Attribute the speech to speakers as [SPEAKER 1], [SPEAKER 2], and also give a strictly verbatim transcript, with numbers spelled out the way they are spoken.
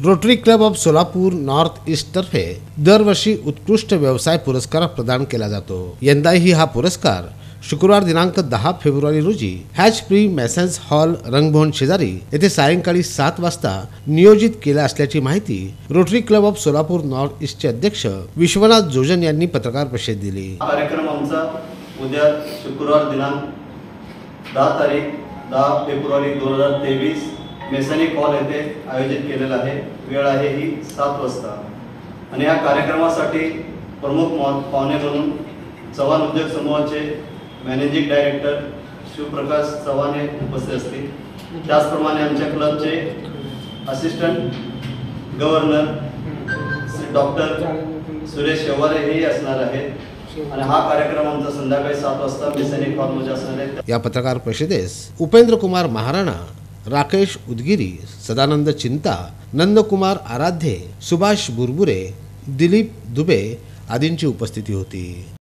[SPEAKER 1] Rotary Club of Solapur North East तर्फे दरवर्षी उत्कृष्ट व्यवसाय पुरस्कार प्रदान केला जातो। यंदाही हा पुरस्कार शुक्रवार दिनांक दहा फेब्रुवारी रोजी हॅच प्री मेसन्स हॉल रंगभवन शेजारी येथे सायंकाळी सात वाजता नियोजित केला असल्याची माहिती Rotary Club of Solapur North ईस्टचे अध्यक्ष विश्वनाथ जोजन यांनी पत्रकार परिषदेत दिली।
[SPEAKER 2] कार्यक्रम आमचा उद्या शुक्रवार दिनांक दहा तारीख दहा फेब्रुवारी दोन हजार तेवीस मेसनिक हॉल येथे आयोजित केलेला आहे। वेळ आहे ही सात वाजता आणि या कार्यक्रमासाठी प्रमुख पाहुणे म्हणून चव्हाण उद्योग समूहाचे मॅनेजिंग डायरेक्टर शिवप्रकाश चव्हाण हे उपस्थित असतील। त्याचप्रमाणे आमच्या क्लबचे assistant governor doctor Suresh Sheware हेही असणार आहेत आणि हा कार्यक्रम आमचा संध्याकाळी सात वाजता मेसनिक हॉलमध्ये असणार आहे।
[SPEAKER 1] या पत्रकार परिषदेस उपेंद्र कुमार महाराणा, राकेश उदगिरी, सदानंद चिंता, नंदकुमार आराध्य, सुभाष बुरबुरे, दिलीप दुबे आदींची उपस्थिती होती।